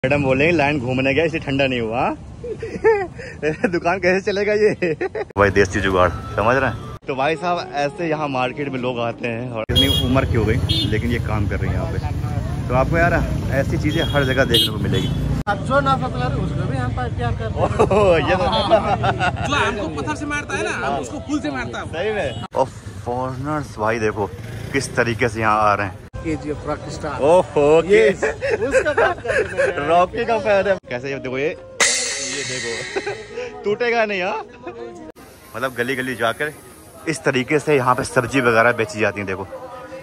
Madam बोलेंगे line घूमने गया इसलिए ठंडा नहीं हुआ। दुकान कैसे चलेगा ये? भाई देसी जुगाड़ समझ रहे हैं। तो भाई साहब ऐसे यहाँ मार्केट में लोग आते हैं और इतनी उम्र की हो गई लेकिन ये काम कर रही है यहाँ पे। तो आपको यार ऐसी चीजें हर जगह देखने को मिलेगी। अब जो ना उसको भी हम प्यार करते हैं। जो हमको पत्थर से मारता है ना, हम उसको फूल से मारता है। सही में। और फॉरेनर्स भाई देखो किस तरीके से यहाँ आ रहे हैं। ओहो ये रॉकी का फैन है। कैसे देखो ये देखो टूटेगा नहीं। हाँ मतलब गली गली जाकर इस तरीके से यहाँ पे सब्जी वगैरह बेची जाती है। देखो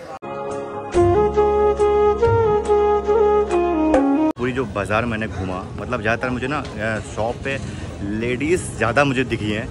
पूरी जो बाजार मैंने घूमा मतलब ज्यादातर मुझे ना शॉप पे लेडीज ज्यादा मुझे दिखी हैं।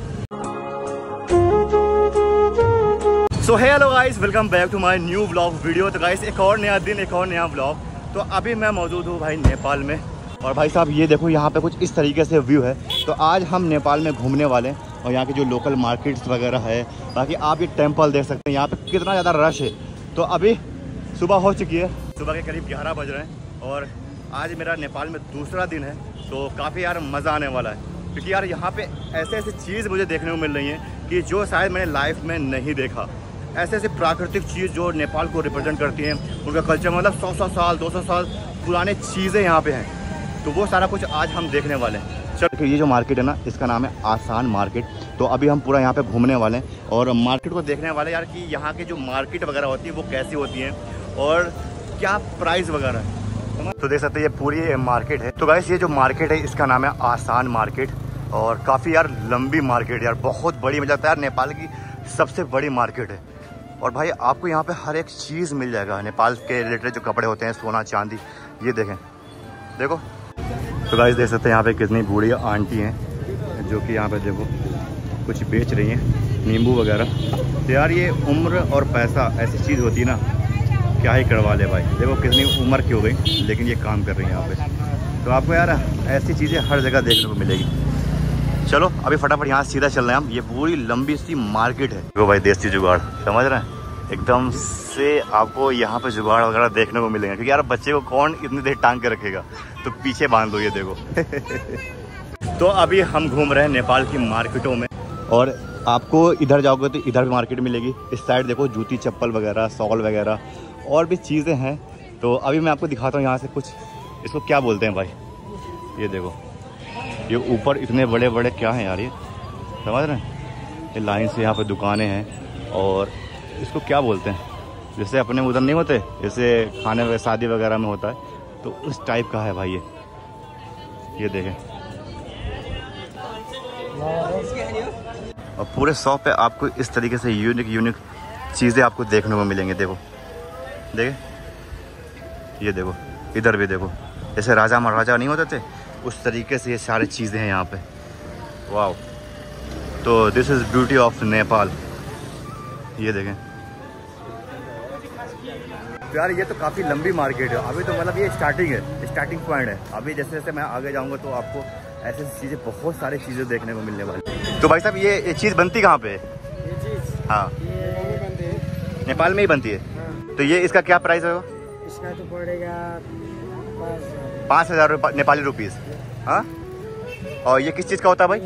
So hello guys, welcome back to my new vlog video. तो गाइस एक और नया दिन, एक और नया व्लॉग। तो अभी मैं मौजूद हूँ भाई नेपाल में। और भाई साहब ये देखो यहाँ पे कुछ इस तरीके से व्यू है। तो आज हम नेपाल में घूमने वाले हैं और यहाँ के जो लोकल मार्केट्स वगैरह है, बाकी आप ये टेम्पल देख सकते हैं यहाँ पे कितना ज़्यादा रश है। तो अभी सुबह हो चुकी है, सुबह के करीब 11 बज रहे हैं और आज मेरा नेपाल में दूसरा दिन है। तो काफ़ी यार मज़ा आने वाला है क्योंकि यार यहाँ पे ऐसे ऐसी चीज़ मुझे देखने को मिल रही है कि जो शायद मैंने लाइफ में नहीं देखा। ऐसे ऐसे प्राकृतिक चीज़ जो नेपाल को रिप्रेजेंट करती हैं, उनका कल्चर मतलब 100 साल 200 साल पुराने चीज़ें यहाँ पे हैं। तो वो सारा कुछ आज हम देखने वाले हैं। चलो ये जो मार्केट है ना, इसका नाम है आसान मार्केट। तो अभी हम पूरा यहाँ पे घूमने वाले हैं और मार्केट को देखने वाले यार कि यहाँ के जो मार्केट वगैरह होती है वो कैसी होती हैं और क्या प्राइस वगैरह है। तो देख सकते हैं ये पूरी मार्केट है। तो गाइस ये जो मार्केट है इसका नाम है आसान मार्केट और काफ़ी यार लंबी मार्केट यार, बहुत बड़ी, मुझे लगता है यार नेपाल की सबसे बड़ी मार्केट है। और भाई आपको यहाँ पे हर एक चीज़ मिल जाएगा नेपाल के रिलेटेड जो कपड़े होते हैं, सोना चांदी, ये देखें देखो। तो गाइस देख सकते हैं यहाँ पे कितनी बूढ़ी आंटी हैं जो कि यहाँ पे देखो कुछ बेच रही हैं, नींबू वगैरह। तो यार ये उम्र और पैसा ऐसी चीज़ होती है ना, क्या ही करवा ले भाई। देखो कितनी उम्र की हो गई लेकिन ये काम कर रही है यहाँ पे। तो आपको यार ऐसी चीज़ें हर जगह देखने को मिलेगी। चलो अभी फटाफट यहाँ सीधा चल रहे हैं हम। ये पूरी लंबी सी मार्केट है। देखो भाई देसी जुगाड़ समझ रहे हैं, एकदम से आपको यहाँ पे जुगाड़ वगैरह देखने को मिलेंगे क्योंकि यार बच्चे को कौन इतनी देर टांग के रखेगा, तो पीछे बांध दो ये देखो। तो अभी हम घूम रहे हैं नेपाल की मार्केटों में और आपको इधर जाओगे तो इधर भी मार्केट मिलेगी। इस साइड देखो जूती चप्पल वगैरह, शॉल वगैरह और भी चीज़ें हैं। तो अभी मैं आपको दिखाता हूँ यहाँ से कुछ, इसको क्या बोलते हैं भाई, ये देखो ये ऊपर इतने बड़े बड़े क्या हैं यार, ये समझ रहे हैं। ये लाइन से यहाँ पे दुकानें हैं और इसको क्या बोलते हैं, जैसे अपने उधर नहीं होते, जैसे खाने में शादी वगैरह में होता है, तो उस टाइप का है भाई ये देखें। और पूरे शॉप पे आपको इस तरीके से यूनिक चीज़ें आपको देखने को मिलेंगे। देखो देखें, ये देखो इधर भी देखो, जैसे राजा महाराजा नहीं होते थे उस तरीके से ये सारी चीज़ें हैं यहाँ पे। वाह, तो this is beauty of Nepal, ये देखें। तो यार ये तो काफ़ी लंबी मार्केट है। अभी तो मतलब ये स्टार्टिंग है, स्टार्टिंग पॉइंट है। अभी जैसे जैसे मैं आगे जाऊँगा तो आपको ऐसी चीज़ें, बहुत सारी चीज़ें देखने को मिलने वाली। तो भाई साहब ये चीज़ बनती कहाँ पे है? ये चीज़ हाँ नेपाल में ही बनती है। हाँ। तो ये इसका क्या प्राइस होगा? इसका तो पड़ेगा 5,000 नेपाली रुपीज़। हाँ, और ये किस चीज़ का होता है भाई?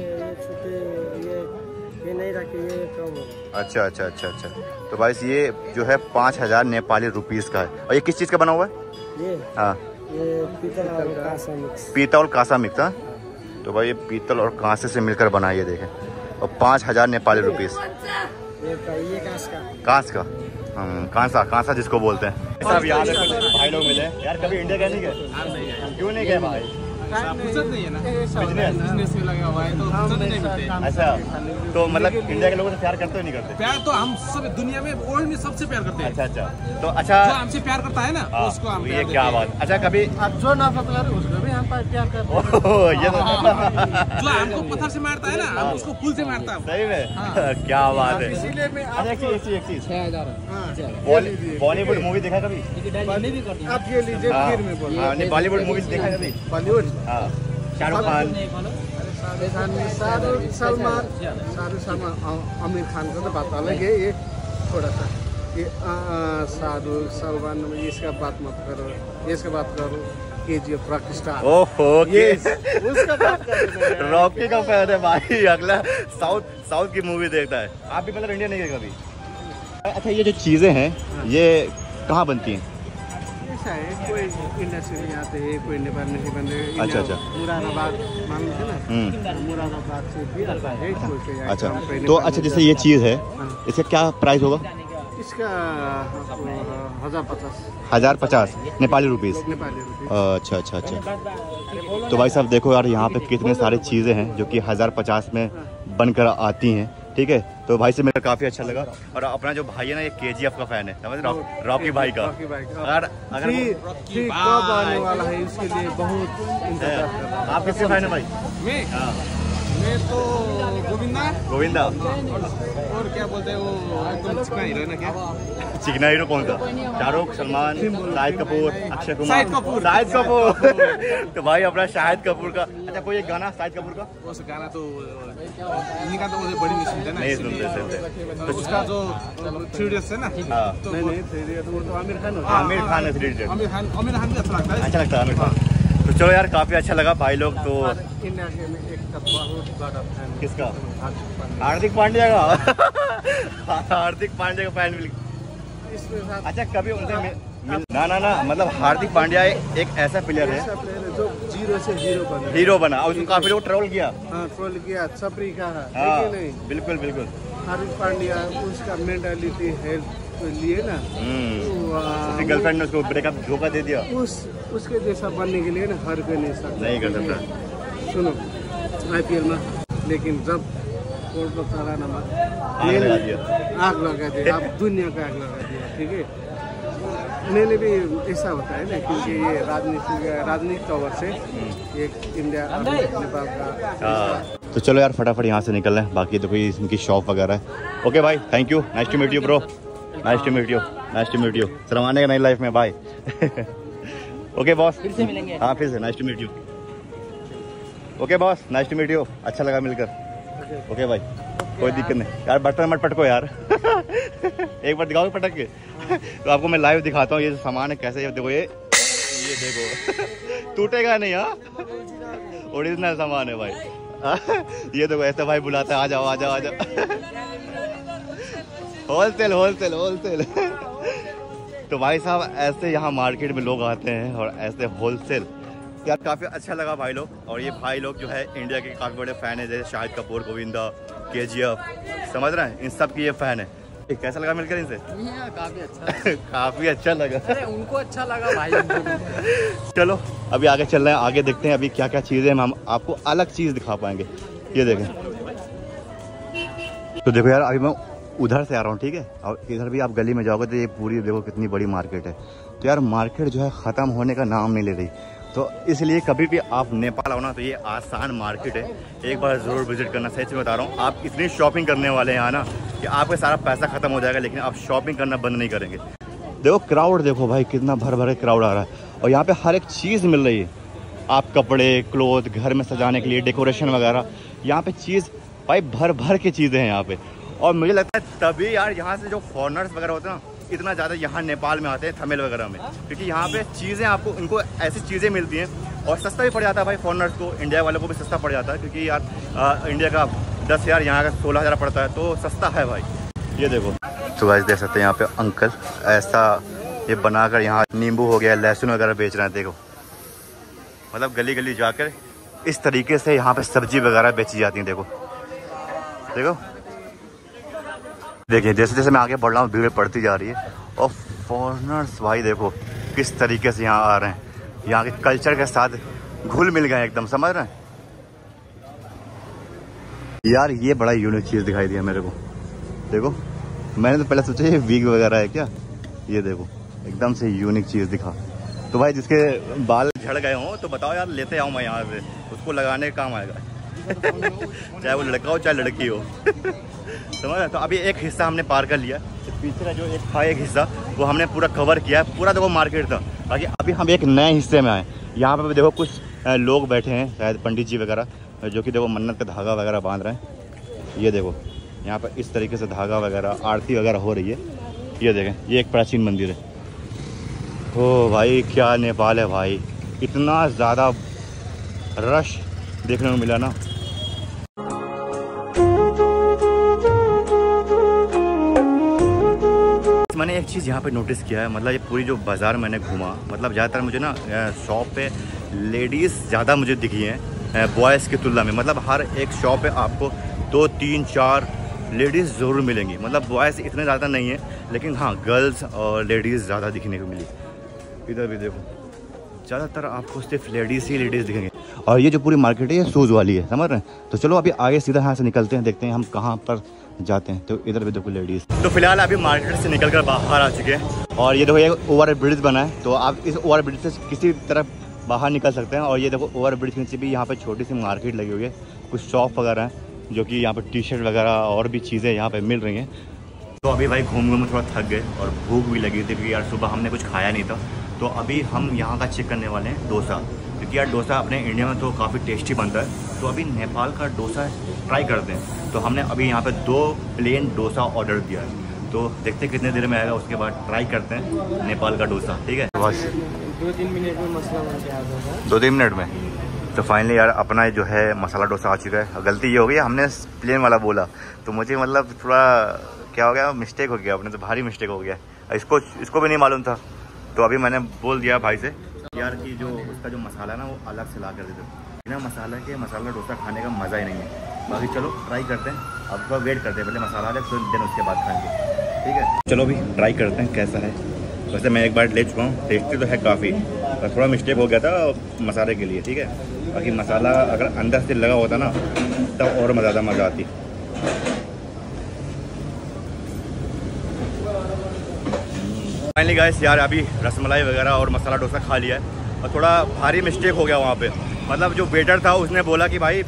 ये नहीं रखे, ये कम। अच्छा। तो भाई ये जो है 5,000 नेपाली रुपीज़ का है। और ये किस चीज़ का बना हुआ है? ये हाँ, ये पीतल और कांसा मिक्स। पीतल और कांसा मिक्स। हाँ, तो भाई ये पीतल और कांसे से मिलकर बना है, ये देखें। और 5,000 नेपाली रुपीज़। ये कांस का, कांसा जिसको बोलते हैं। सब यहाँ पे कुछ भाई लोग मिले यार, कभी इंडिया गए नहीं गए? क्यों नहीं गए भाई? फुर्सत नहीं है ना, बिजनेस में लगा हुआ है तो फुर्सत नहीं मिलती है। अच्छा, तो मतलब इंडिया के लोगों से प्यार करते हो नहीं करते? प्यार तो हम सब दुनिया में वर्ल्ड में सबसे प्यार करते हैं। अच्छा, तो अच्छा जो हमसे प्यार करता है ना उसको हम ये क्या बात। अच्छा कभी अब जो ना उसको भी हम प्यार करते हैं। जो हमको पत्थर से मारता है ना, हम उसको फूल से मारता है। सही में क्या बात है। इसीलिए मैं एक चीज 6,000 बॉलीवुड मूवी देखा कभी? आप ये लीजिए, फिर मैं बोल। बॉलीवुड मूवी देखा कभी? बॉलीवुड हाँ, शाहरुख खान, शाहरुख सलमान, आमिर खान का तो बात अलग है। ये थोड़ा सा ये शाहरुख सलमान, इसका बात मत करो, इसका बात करो। KGF rockstar. ओहो उसका बात कर रहे हैं। रॉकी का फैन है भाई, अगला साउथ की मूवी देखता है। आप भी मतलब इंडिया नहीं गए कभी? अच्छा ये जो चीज़ें हैं ये कहाँ बनती हैं? ऐसा है, कोई इंडिया से भी आते हैं, कोई नेपाल में भी बनते हैं। अच्छा अच्छा। मुरादाबाद मालूम है ना, मुरादाबाद से भी आता है कोई। अच्छा तो अच्छा जैसे ये चीज़ है इसका क्या प्राइस होगा? इसका 1050 1050 नेपाली रुपीज़। नेपाली रुपये। अच्छा अच्छा अच्छा। तो भाई साहब देखो यार यहाँ पे कितने सारे चीज़ें हैं जो कि 1050 में बनकर आती हैं, ठीक है। तो भाई से मेरा काफ़ी अच्छा लगा। और अपना जो भाई है ना ये KGF का फैन है, समझ रॉकी भाई का। अगर कब आने वाला है इसके लिए बहुत इंतजार कर रहा हूं। आप किसके फैन है भाई? मैं तो गोविंदा। और क्या बोलते हैं वो एकदम चिकना हीरो है ना, क्या चिकना हीरो कौन सा? शाहरुख, सलमान, शाहिद कपूर, अक्षय कुमार? शाहिद कपूर। तो भाई अपना शाहिद कपूर का अच्छा कोई एक गाना शाहिद कपूर का? वो गाना तो इन्हीं का तो मुझे बड़ी नहीं सुनते ना, नहीं इसलिए। सुनते। तो उसका जो 3 इडियट्स है ना, हाँ तो नहीं 3 इडियट्स वो तो आमिर खान आमिर खान है 3 इडियट्स। आमिर खान भी अच्छा लगता है। अच्छा लगता है आमिर खान। तो चलो यार काफ़ी अच्छा लगा भाई लोग। तो इंडिया के में एक बहुत बड़ा फैन। किसका? हार्दिक पांड्या का। हार्दिक पांड्या का फैन मिल। इसके साथ अच्छा कभी उनसे ना मतलब हार्दिक पांड्या एक ऐसा प्लेयर है जो 0 से हीरो बना और उसको काफी लोग ट्रोल किया। हाँ ट्रोल किया, छपरी का है हाँ, कि नहीं? बिल्कुल बिल्कुल। हार्दिक पांड्या उसका मेंटालिटी हेल्थ लिए ना, उसकी गर्लफ्रेंड ने उसको ब्रेकअप धोखा दे दिया। उसके जैसा बनने के लिए ना हर कोई नहीं कर सकता। सुनो IPL में, लेकिन जब कोर्ट में चलाना में आग लगा दिया, आप दुनिया का आग लगा दिया, ठीक है। मैंने भी ऐसा होता है ना, क्योंकि ये राजनीतिक तौर से एक इंडिया नेपाल का। तो चलो यार फटाफट यहाँ से निकल रहे हैं, बाकी तो कोई इनकी शॉप वगैरह है। ओके भाई thank you, nice to meet you bro, nice to meet you. शर्माने का नई लाइफ में भाई। ओके बॉस फिर से मिलेंगे। हाँ फिर से nice to meet you. Okay boss nice to meet you, अच्छा लगा मिलकर। ओके भाई कोई दिक्कत नहीं यार, बर्तन मत पटको यार। एक बार दिखाओगे पटक के? तो आपको मैं लाइव दिखाता हूँ ये सामान है कैसे। देखो ये देखो टूटेगा नहीं, हाँ ओरिजिनल सामान है भाई। ये देखो ऐसे भाई बुलाता है, आ जाओ आ जाओ आ जाओ। होलसेल। तो भाई साहब ऐसे यहाँ मार्केट में लोग आते हैं और ऐसे होलसेल यार काफ़ी अच्छा लगा भाई लोग। और ये भाई लोग जो है इंडिया के काफ़ी बड़े फ़ैन है, जैसे शाहिद कपूर, गोविंदा, KGF, समझ रहे हैं, इन सब की ये फ़ैन है। कैसा लगा मिलकर इनसे? काफी अच्छा। काफ़ी अच्छा लगा। अरे उनको अच्छा लगा भाई। चलो अभी आगे चल रहे हैं, आगे देखते हैं अभी क्या क्या चीज़ें हम आपको अलग चीज़ दिखा पाएंगे। ये देखें तो देखो यार अभी मैं उधर से आ रहा हूँ, ठीक है। और इधर भी आप गली में जाओगे तो ये पूरी देखो कितनी बड़ी मार्केट है। तो यार मार्केट जो है ख़त्म होने का नाम नहीं ले रही। तो इसलिए कभी भी आप नेपाल आओ ना तो ये आसान मार्केट है, एक बार ज़रूर विजिट करना। सच में बता रहा हूँ, आप इतनी शॉपिंग करने वाले हैं यहाँ ना कि आपका सारा पैसा ख़त्म हो जाएगा, लेकिन आप शॉपिंग करना बंद नहीं करेंगे। देखो क्राउड देखो भाई कितना भर भरे क्राउड आ रहा है। और यहाँ पे हर एक चीज़ मिल रही है, आप कपड़े, क्लोथ, घर में सजाने के लिए डेकोरेशन वगैरह, यहाँ पे चीज़ भाई भर भर के चीज़ें हैं यहाँ पे। और मुझे लगता है तभी यार यहाँ से जो फॉरेनर्स वगैरह होते हैं ना इतना ज़्यादा यहाँ नेपाल में आते हैं, थमेल वगैरह में, क्योंकि यहाँ पे चीज़ें आपको इनको ऐसी चीज़ें मिलती हैं और सस्ता भी पड़ जाता है भाई फॉरेनर्स को, इंडिया वालों को भी सस्ता पड़ जाता है, क्योंकि यार इंडिया का 10,000 यहाँ का 16,000 पड़ता है, तो सस्ता है भाई। ये देखो तो गाइस देख सकते हैं यहाँ पे अंकल ऐसा ये बनाकर यहाँ नींबू हो गया, लहसुन वगैरह बेच रहे हैं। देखो मतलब गली गली जाकर इस तरीके से यहाँ पे सब्जी वगैरह बेची जाती हैं। देखो देखिए जैसे जैसे मैं आगे बढ़ रहा हूँ भीड़ पड़ती जा रही है। और फॉरेनर्स भाई देखो किस तरीके से यहाँ आ रहे हैं, यहाँ के कल्चर के साथ घुल मिल गए एकदम, समझ रहे हैं यार। ये बड़ा यूनिक चीज़ दिखाई दिया मेरे को। देखो मैंने तो पहले सोचा ये विग वगैरह है क्या, ये देखो एकदम से यूनिक चीज़ दिखा। तो भाई जिसके बाल झड़ गए हों तो बताओ यार, लेते आऊँ मैं यहाँ से, उसको लगाने का काम आएगा। चाहे वो लड़का हो चाहे लड़की हो। समझ। तो अभी एक हिस्सा हमने पार कर लिया, तो पीछे का जो एक था एक हिस्सा वो हमने पूरा कवर किया, पूरा देखो मार्केट था। बाकी अभी हम एक नए हिस्से में आए, यहाँ पे देखो कुछ लोग बैठे हैं शायद पंडित जी वगैरह, जो कि देखो मन्नत का धागा वगैरह बांध रहे हैं। ये देखो यहाँ पर इस तरीके से धागा वगैरह आरती वगैरह हो रही है। ये देखें ये एक प्राचीन मंदिर है। ओ भाई क्या नेपाल है भाई, इतना ज़्यादा रश देखने को मिला ना। मैंने एक चीज़ यहाँ पे नोटिस किया है, मतलब ये पूरी जो बाज़ार मैंने घूमा, मतलब ज़्यादातर मुझे ना शॉप पे लेडीज़ ज़्यादा मुझे दिखी हैं बॉयज़ की तुलना में। मतलब हर एक शॉप पे आपको 2, 3, 4 लेडीज़ ज़रूर मिलेंगी। मतलब बॉयज़ इतने ज़्यादा नहीं है, लेकिन हाँ गर्ल्स और लेडीज़ ज़्यादा दिखने को मिली। इधर भी देखो, ज़्यादातर आपको सिर्फ लेडीज़ ही लेडीज़ दिखेंगे। और ये जो पूरी मार्केट है ये शूज़ वाली है, समझ रहे हैं। तो चलो अभी आगे सीधा यहाँ से निकलते हैं, देखते हैं हम कहाँ पर जाते हैं। तो इधर भी देखो लेडीज़। तो फिलहाल अभी मार्केट से निकल कर बाहर आ चुके हैं और ये देखो ये ओवर ब्रिज बना है, तो आप इस ओवर ब्रिज से किसी तरफ बाहर निकल सकते हैं। और ये देखो ओवर ब्रिज के नीचे भी यहाँ पे छोटी सी मार्केट लगी हुई है, कुछ शॉप वगैरह हैं जो कि यहाँ पे टी शर्ट वगैरह और भी चीज़ें यहाँ पे मिल रही हैं। तो अभी भाई घूम थोड़ा थक गए और भूख भी लगी थी क्योंकि यार सुबह हमने कुछ खाया नहीं था। तो अभी हम यहाँ का चेक करने वाले हैं डोसा, क्योंकि यार डोसा अपने इंडिया में तो काफ़ी टेस्टी बनता है। तो अभी नेपाल का डोसा ट्राई करते हैं। तो हमने अभी यहाँ पे 2 प्लेन डोसा ऑर्डर दिया है, तो देखते हैं कितने देर में आएगा, उसके बाद ट्राई करते हैं नेपाल का डोसा। ठीक है, बस 2-3 मिनट में मसला बन के आ जाएगा। 2-3 मिनट में। तो फाइनली यार अपना जो है मसाला डोसा आ चुका है। गलती ये हो गई, हमने प्लेन वाला बोला, तो मुझे मतलब थोड़ा क्या हो गया, मिस्टेक हो गया अपने, तो भारी मिस्टेक हो गया। इसको भी नहीं मालूम था, तो अभी मैंने बोल दिया भाई से यार कि जो उसका जो मसाला ना वो अलग से ला कर दे दो, बिना मसाला के मसाला डोसा खाने का मज़ा ही नहीं है। बाकी चलो ट्राई करते हैं, अब थोड़ा वेट करते हैं, पहले मसाला आ जाए फिर देन उसके बाद खाएंगे। ठीक है, चलो अभी ट्राई करते हैं कैसा है। वैसे मैं एक बार ले चुका हूँ, टेस्टी तो है काफ़ी, पर थोड़ा मिस्टेक हो गया था मसाले के लिए। ठीक है, बाकी मसाला अगर अंदर से लगा होता ना तब और ज़्यादा मज़ा आती। फाइनली गाइस यार अभी रसमलाई वगैरह और मसाला डोसा खा लिया है और थोड़ा भारी मिस्टेक हो गया वहाँ पे। मतलब जो वेटर था उसने बोला कि भाई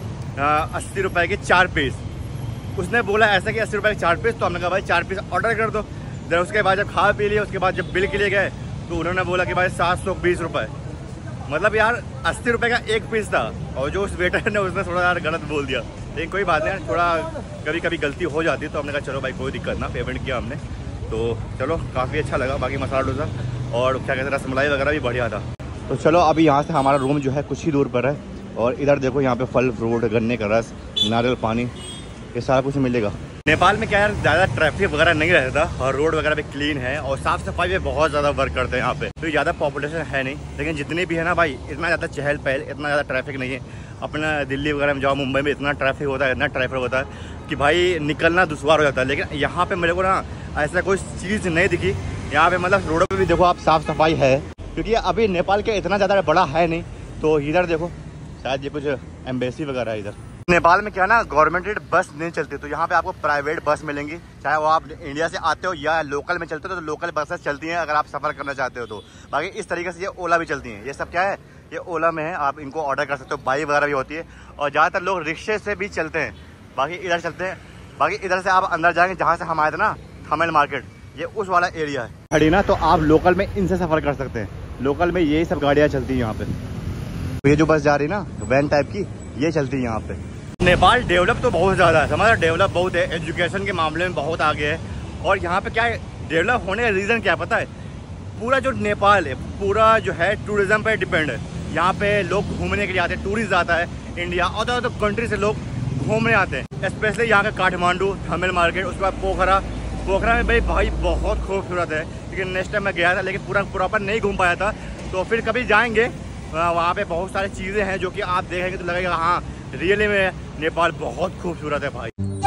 80 रुपये के 4 पीस, उसने बोला ऐसा कि 80 रुपये के 4 पीस। तो हमने कहा भाई 4 पीस ऑर्डर कर दो। देन उसके बाद जब खा पी लिए, उसके बाद जब बिल के लिए गए तो उन्होंने बोला कि भाई 720 रुपये। मतलब यार 80 रुपये का एक पीस था, और जो उस वेटर ने उसने थोड़ा यार गलत बोल दिया। लेकिन कोई बात नहीं, थोड़ा कभी कभी गलती हो जाती है। तो हमने कहा चलो भाई कोई दिक्कत ना, पेमेंट किया हमने, तो चलो काफ़ी अच्छा लगा। बाकी मसाला डोसा और क्या कहते हैं रसमलाई वगैरह भी बढ़िया था। तो चलो अभी यहाँ से हमारा रूम जो है कुछ ही दूर पर है, और इधर देखो यहाँ पे फल फ्रूट, गन्ने का रस, नारियल पानी, ये सारा कुछ मिलेगा। नेपाल में क्या यार ज़्यादा ट्रैफिक वगैरह नहीं रहता और रोड वगैरह भी क्लीन है और साफ़ सफाई भी बहुत ज़्यादा वर्क करते हैं यहाँ पे। तो ज़्यादा पॉपुलेशन है नहीं, लेकिन जितनी भी है ना भाई, इतना ज़्यादा चहल पहल, इतना ज़्यादा ट्रैफिक नहीं है। अपना दिल्ली वगैरह में जाओ, मुंबई में इतना ट्रैफिक होता है, इतना ट्रैफिक होता है कि भाई निकलना दुश्वार हो जाता है। लेकिन यहाँ पे मेरे को ना ऐसा कोई चीज़ नहीं दिखी यहाँ पे। मतलब रोडों पे भी देखो आप साफ़ सफाई है, क्योंकि अभी नेपाल के इतना ज़्यादा बड़ा है नहीं। तो इधर देखो शायद ये कुछ एम्बेसी वगैरह है इधर। नेपाल में क्या ना गवर्नमेंट बस नहीं चलती, तो यहाँ पे आपको प्राइवेट बस मिलेंगी, चाहे वो आप इंडिया से आते हो या लोकल में चलते हो। तो लोकल बसेस चलती हैं अगर आप सफ़र करना चाहते हो तो। बाकी इस तरीके से ये ओला भी चलती हैं। ये सब क्या है, ये ओला में है, आप इनको ऑर्डर कर सकते हो। बाइक वगैरह भी होती है और ज़्यादातर लोग रिक्शे से भी चलते हैं। बाकी इधर चलते हैं, बाकी इधर से आप अंदर जाएंगे जहाँ से हम आए थे ना, थमेल मार्केट, ये उस वाला एरिया है खड़ी ना, तो आप लोकल में इनसे सफ़र कर सकते हैं। लोकल में यही सब गाड़ियाँ चलती हैं यहाँ पे। तो ये जो बस जा रही है ना वैन टाइप की, ये चलती है यहाँ पे। नेपाल डेवलप तो बहुत ज़्यादा है, हमारा डेवलप बहुत है, एजुकेशन के मामले में बहुत आगे है। और यहाँ पे क्या है, डेवलप होने का रीज़न क्या पता है, पूरा जो नेपाल है पूरा जो है टूरिज़्म पे डिपेंड है। यहाँ पे लोग घूमने के लिए आते हैं, टूरिस्ट आता है इंडिया और तो कंट्री से लोग घूमने आते हैं। स्पेशली यहाँ का काठमांडू, थमेल मार्केट, उसके बाद पोखरा में भाई बहुत खूबसूरत है। क्योंकि नेक्स्ट टाइम मैं गया था लेकिन पूरा प्रॉपर नहीं घूम पाया था, तो फिर कभी जाएंगे। वहाँ पे बहुत सारी चीज़ें हैं जो कि आप देखेंगे तो लगेगा हाँ रियली में नेपाल बहुत खूबसूरत है भाई।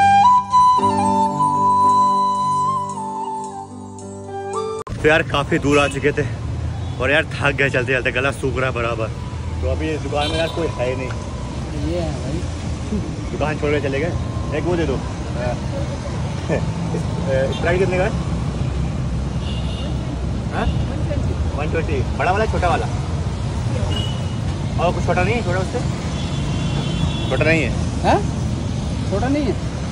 तो यार काफ़ी दूर आ चुके थे और यार थक गए चलते चलते, गला सूख रहा बराबर। तो अभी इस दुकान में यार कोई है ही नहीं, ये है भाई, दुकान छोड़ के चले गए। एक वो दे दो, स्प्राइट कितने का है? 120, बड़ा वाला छोटा वाला? और कुछ छोटा नहीं है? छोटा उससे छोटा नहीं है? हाँ? छोटा नहीं है।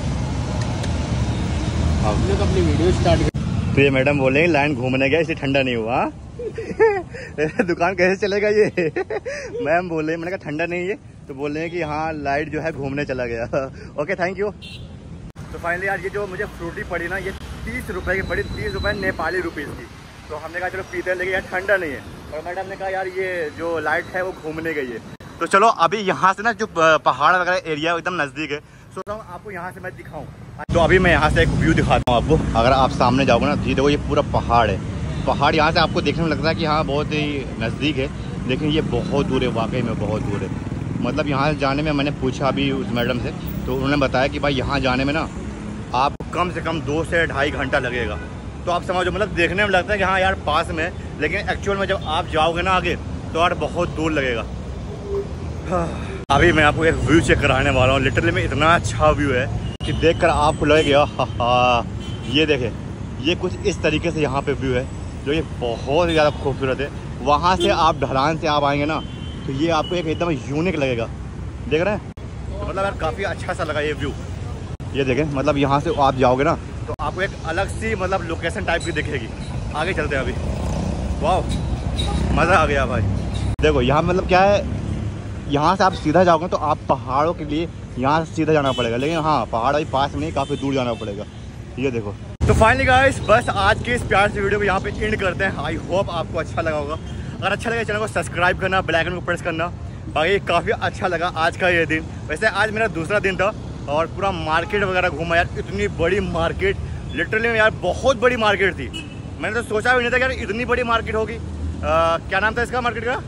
हमने तो अपनी वीडियो स्टार्ट कर। तो ये मैडम बोल रहे हैं लाइन घूमने गया इसलिए ठंडा नहीं हुआ। दुकान कैसे चलेगा ये? मैम बोल रहे हैं, मैंने कहा ठंडा नहीं है, तो बोल रहे हैं कि हाँ लाइट जो है घूमने चला गया। Okay thank you. तो फाइनली यार ये जो मुझे फ्रूटी पड़ी ना, ये 30 रुपए की पड़ी, 30 रुपए नेपाली रुपीज़ की। तो हमने कहा चलो पीते हैं, लेकिन यार ठंडा नहीं है। और मैडम ने कहा यार ये जो लाइट है वो घूमने गई है। तो चलो अभी यहाँ से ना जो पहाड़ वगैरह एरिया एकदम नज़दीक है, सोच रहा हूँ आपको यहाँ से मैं दिखाऊँ। तो अभी मैं यहाँ से एक व्यू दिखाता हूँ आपको। अगर आप सामने जाओगे ना, ये देखो ये पूरा पहाड़ है। पहाड़ यहाँ से आपको देखने में लगता है कि हाँ बहुत ही नज़दीक है, लेकिन ये बहुत दूर है, वाकई में बहुत दूर है। मतलब यहाँ जाने में मैंने पूछा अभी उस मैडम से, तो उन्होंने बताया कि भाई यहाँ जाने में ना आप कम से कम 2 से ढाई घंटा लगेगा। तो आप समझो, मतलब देखने में लगता है कि हाँ यार पास में, लेकिन एक्चुअल में जब आप जाओगे ना आगे तो यार बहुत दूर लगेगा। अभी मैं आपको एक व्यू चेक कराने वाला हूँ। लिटरली में इतना अच्छा व्यू है कि देखकर आपको लगेगा ये देखें, ये कुछ इस तरीके से यहाँ पे व्यू है जो ये बहुत ही ज़्यादा खूबसूरत है। वहाँ से आप ढलान से आप आएंगे ना तो ये आपको एक एकदम यूनिक लगेगा, देख रहे हैं। तो मतलब यार काफ़ी अच्छा सा लगा ये व्यू। ये देखें, मतलब यहाँ से आप जाओगे ना तो आपको एक अलग सी मतलब लोकेशन टाइप की दिखेगी। आगे चलते हैं अभी। वाह, मज़ा आ गया भाई। देखो यहाँ मतलब क्या है, यहाँ से आप सीधा जाओगे तो आप पहाड़ों के लिए यहाँ से सीधा जाना पड़ेगा, लेकिन हाँ पहाड़ अभी पास नहीं, काफ़ी दूर जाना पड़ेगा। ये देखो। तो फाइनली गाइस, बस आज के इस प्यार से वीडियो को यहाँ पे एंड करते हैं। आई होप आपको अच्छा लगा होगा। अगर अच्छा लगे चैनल को सब्सक्राइब करना, बेल आइकन को प्रेस करना। बाकी काफ़ी अच्छा लगा आज का ये दिन। वैसे आज मेरा दूसरा दिन था और पूरा मार्केट वगैरह घूमा यार। इतनी बड़ी मार्केट, लिटरली यार बहुत बड़ी मार्केट थी। मैंने तो सोचा भी नहीं था कि यार इतनी बड़ी मार्केट होगी। क्या नाम था इसका मार्केट का?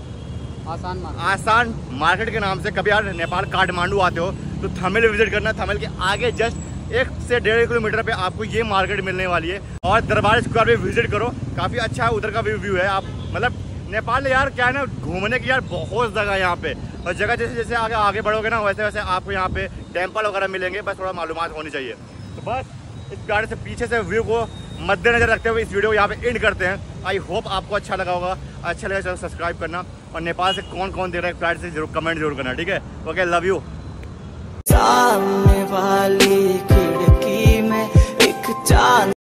आसान मार्केट के नाम से। कभी यार नेपाल काठमांडू आते हो तो थमेल विजिट करना। थमेल के आगे जस्ट 1 से 1.5 किलोमीटर पे आपको ये मार्केट मिलने वाली है। और दरबार स्क्वायर पे विजिट करो, काफ़ी अच्छा है उधर का व्यू है। आप मतलब नेपाल यार क्या है ना, घूमने की यार बहुत जगह है यहाँ पे। और जगह जैसे जैसे आगे बढ़ोगे ना वैसे वैसे आपको यहाँ पे टेम्पल वगैरह मिलेंगे। बस थोड़ा मालूमात होनी चाहिए। तो बस इस प्यार से पीछे से व्यू को मद्देनजर रखते हुए इस वीडियो को यहाँ पे एंड करते हैं। आई होप आपको अच्छा लगा होगा। अच्छा लगा चलो सब्सक्राइब करना, और नेपाल से कौन कौन देख रहा है प्यार से जरूर कमेंट जरूर करना, ठीक है। Okay, love you.